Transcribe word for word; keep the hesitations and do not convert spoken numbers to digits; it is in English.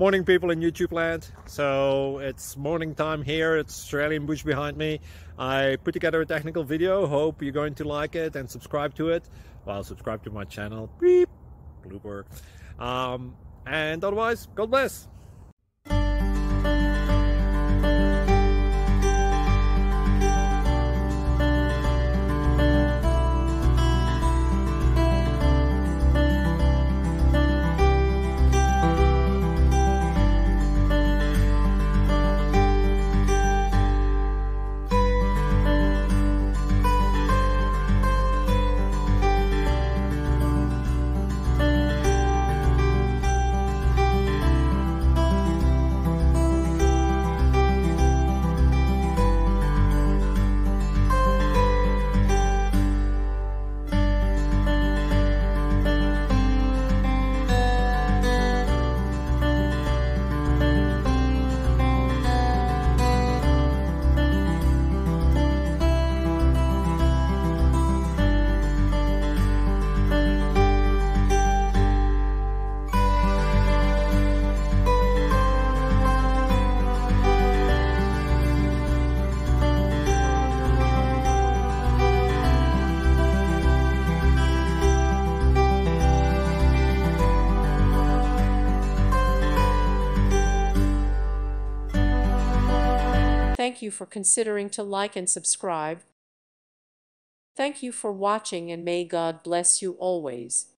Morning, people in YouTube land. So it's morning time here. It's Australian bush behind me. I put together a technical video. Hope you're going to like it and subscribe to it. Well, subscribe to my channel. Beep. Blooper. Um, and otherwise, God bless. Thank you for considering to like and subscribe. Thank you for watching, and may God bless you always.